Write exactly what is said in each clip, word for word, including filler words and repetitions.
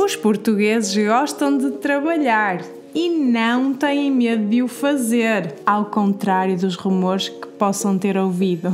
Os portugueses gostam de trabalhar e não têm medo de o fazer, ao contrário dos rumores que possam ter ouvido.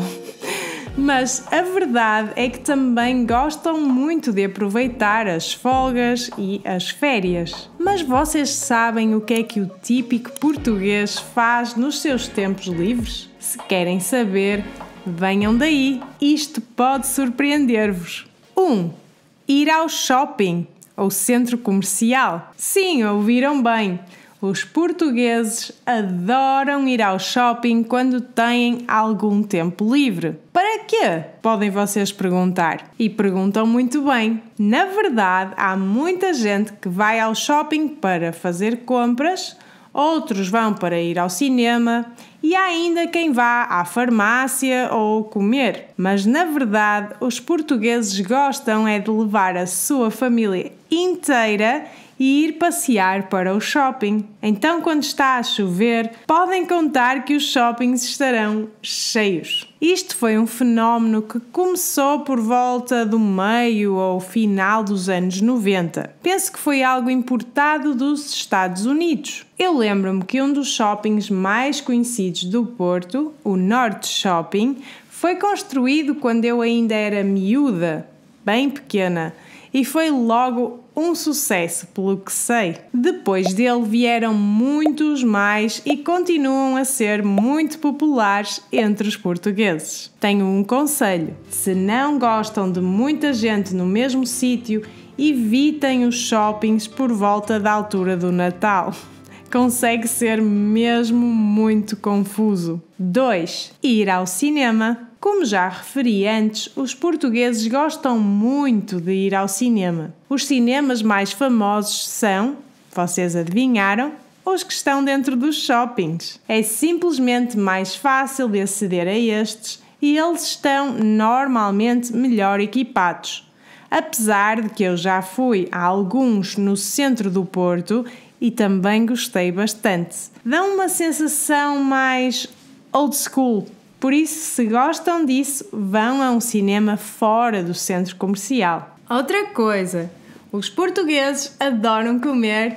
Mas a verdade é que também gostam muito de aproveitar as folgas e as férias. Mas vocês sabem o que é que o típico português faz nos seus tempos livres? Se querem saber, venham daí. Isto pode surpreender-vos. um. Ir ao shopping ou centro comercial. Sim, ouviram bem. Os portugueses adoram ir ao shopping quando têm algum tempo livre. Para quê? Podem vocês perguntar. E perguntam muito bem. Na verdade, há muita gente que vai ao shopping para fazer compras, outros vão para ir ao cinema e há ainda quem vá à farmácia ou comer. Mas, na verdade, os portugueses gostam é de levar a sua família inteira e ir passear para o shopping. Então, quando está a chover, podem contar que os shoppings estarão cheios. Isto foi um fenómeno que começou por volta do meio ou final dos anos noventa. Penso que foi algo importado dos Estados Unidos. Eu lembro-me que um dos shoppings mais conhecidos do Porto, o Norte Shopping, foi construído quando eu ainda era miúda, bem pequena, e foi logo um sucesso, pelo que sei. Depois dele vieram muitos mais e continuam a ser muito populares entre os portugueses. Tenho um conselho: se não gostam de muita gente no mesmo sítio, evitem os shoppings por volta da altura do Natal. Consegue ser mesmo muito confuso. dois. Ir ao cinema. Como já referi antes, os portugueses gostam muito de ir ao cinema. Os cinemas mais famosos são, vocês adivinharam, os que estão dentro dos shoppings. É simplesmente mais fácil de aceder a estes e eles estão normalmente melhor equipados. Apesar de que eu já fui a alguns no centro do Porto e também gostei bastante. Dão uma sensação mais old school. Por isso, se gostam disso, vão a um cinema fora do centro comercial. Outra coisa, os portugueses adoram comer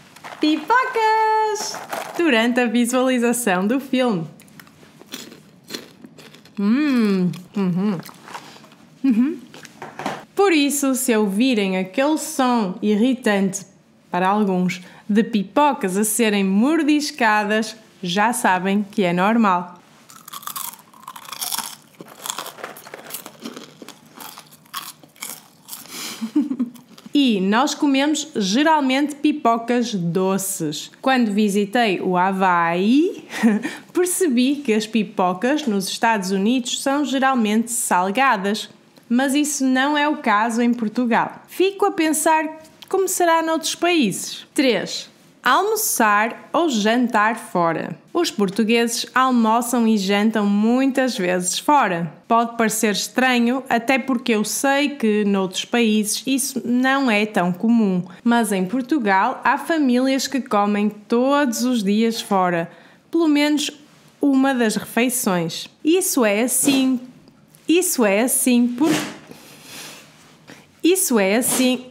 pipocas durante a visualização do filme. Hum, uhum, uhum. Por isso, se ouvirem aquele som irritante para alguns de pipocas a serem mordiscadas, já sabem que é normal. E nós comemos geralmente pipocas doces. Quando visitei o Havaí, percebi que as pipocas nos Estados Unidos são geralmente salgadas, mas isso não é o caso em Portugal. Fico a pensar como será noutros países. três. Almoçar ou jantar fora. Os portugueses almoçam e jantam muitas vezes fora. Pode parecer estranho, até porque eu sei que noutros países isso não é tão comum. Mas em Portugal há famílias que comem todos os dias fora, pelo menos uma das refeições. Isso é assim. Isso é assim por... Isso é assim...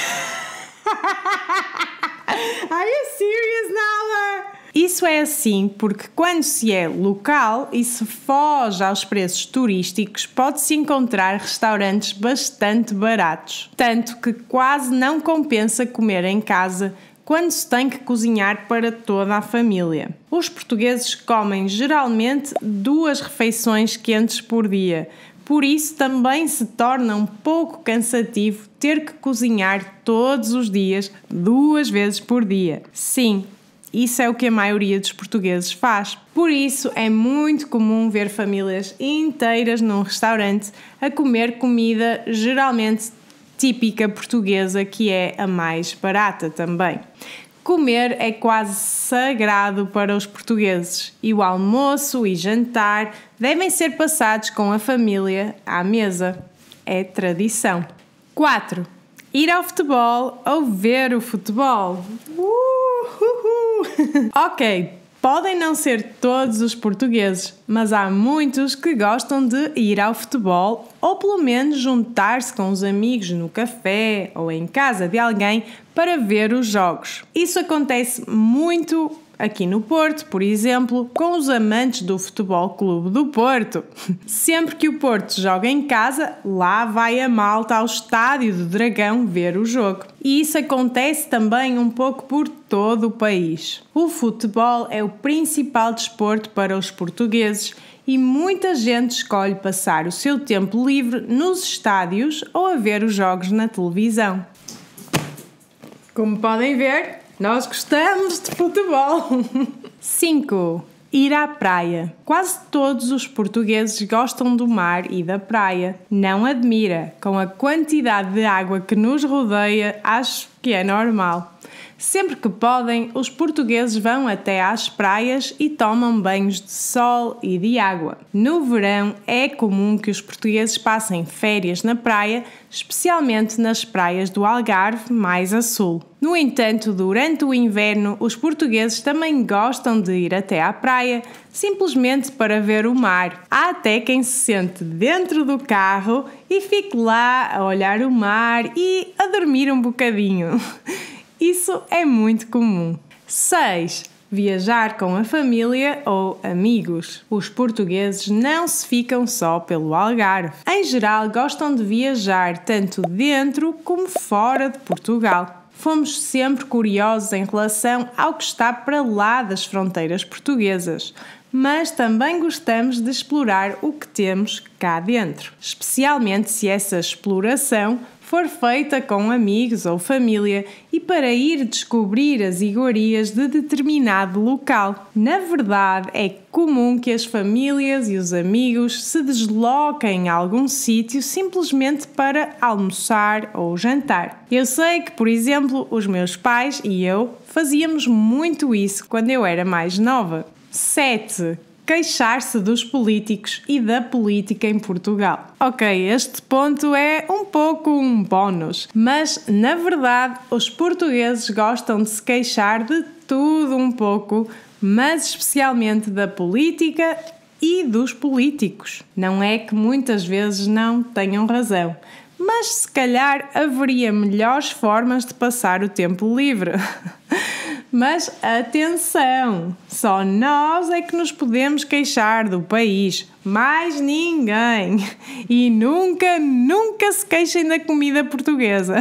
Are you serious, Nala? Isso é assim porque quando se é local e se foge aos preços turísticos, pode-se encontrar restaurantes bastante baratos. Tanto que quase não compensa comer em casa quando se tem que cozinhar para toda a família. Os portugueses comem geralmente duas refeições quentes por dia. Por isso também se torna um pouco cansativo ter que cozinhar todos os dias, duas vezes por dia. Sim, isso é o que a maioria dos portugueses faz. Por isso é muito comum ver famílias inteiras num restaurante a comer comida geralmente típica portuguesa, que é a mais barata também. Comer é quase sagrado para os portugueses e o almoço e jantar devem ser passados com a família à mesa. É tradição. quatro. Ir ao futebol ou ver o futebol. Uh, uh, uh. Ok, Podem não ser todos os portugueses, mas há muitos que gostam de ir ao futebol ou pelo menos juntar-se com os amigos no café ou em casa de alguém para ver os jogos. Isso acontece muito aqui no Porto, por exemplo, com os amantes do Futebol Clube do Porto. Sempre que o Porto joga em casa, lá vai a malta ao Estádio do Dragão ver o jogo. E isso acontece também um pouco por todo o país. O futebol é o principal desporto para os portugueses e muita gente escolhe passar o seu tempo livre nos estádios ou a ver os jogos na televisão. Como podem ver, nós gostamos de futebol! cinco. Ir à praia. Quase todos os portugueses gostam do mar e da praia. Não admira, com a quantidade de água que nos rodeia, acho que é normal. Sempre que podem, os portugueses vão até às praias e tomam banhos de sol e de água. No verão é comum que os portugueses passem férias na praia, especialmente nas praias do Algarve, mais a sul. No entanto, durante o inverno, os portugueses também gostam de ir até à praia, simplesmente para ver o mar. Há até quem se sente dentro do carro e fique lá a olhar o mar e a dormir um bocadinho. Isso é muito comum. seis. Viajar com a família ou amigos. Os portugueses não se ficam só pelo Algarve. Em geral, gostam de viajar tanto dentro como fora de Portugal. Fomos sempre curiosos em relação ao que está para lá das fronteiras portuguesas, mas também gostamos de explorar o que temos cá dentro, especialmente se essa exploração for feita com amigos ou família e para ir descobrir as iguarias de determinado local. Na verdade, é comum que as famílias e os amigos se desloquem a algum sítio simplesmente para almoçar ou jantar. Eu sei que, por exemplo, os meus pais e eu fazíamos muito isso quando eu era mais nova. sete. Queixar-se dos políticos e da política em Portugal. Ok, este ponto é um pouco um bónus, mas na verdade os portugueses gostam de se queixar de tudo um pouco, mas especialmente da política e dos políticos. Não é que muitas vezes não tenham razão, mas se calhar haveria melhores formas de passar o tempo livre. Mas atenção, só nós é que nos podemos queixar do país, mais ninguém. E nunca, nunca se queixem da comida portuguesa.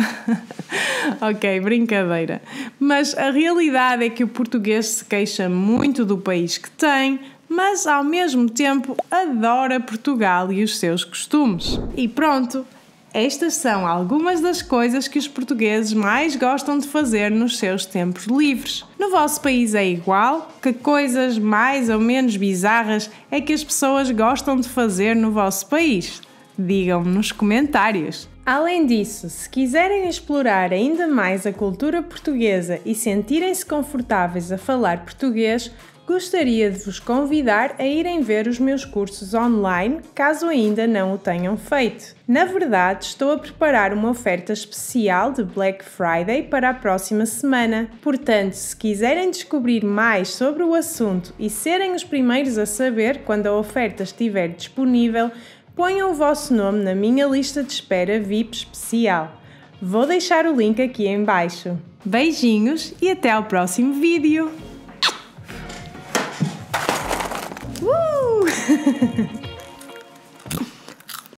Ok, brincadeira. Mas a realidade é que o português se queixa muito do país que tem, mas ao mesmo tempo adora Portugal e os seus costumes. E pronto! Estas são algumas das coisas que os portugueses mais gostam de fazer nos seus tempos livres. No vosso país é igual? Que coisas mais ou menos bizarras é que as pessoas gostam de fazer no vosso país? Digam-me nos comentários. Além disso, se quiserem explorar ainda mais a cultura portuguesa e sentirem-se confortáveis a falar português, gostaria de vos convidar a irem ver os meus cursos online, caso ainda não o tenham feito. Na verdade, estou a preparar uma oferta especial de Black Friday para a próxima semana. Portanto, se quiserem descobrir mais sobre o assunto e serem os primeiros a saber quando a oferta estiver disponível, ponham o vosso nome na minha lista de espera V I P especial. Vou deixar o link aqui em baixo. Beijinhos e até ao próximo vídeo! Uh!